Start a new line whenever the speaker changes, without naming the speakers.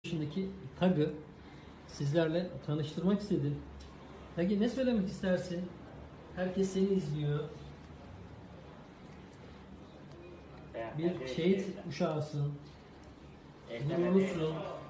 yaşındaki Tag'ı sizlerle tanıştırmak istedim. Tag'i ne söylemek istersin? Herkes seni izliyor. Bir şehit uşağısın. Gururlusun.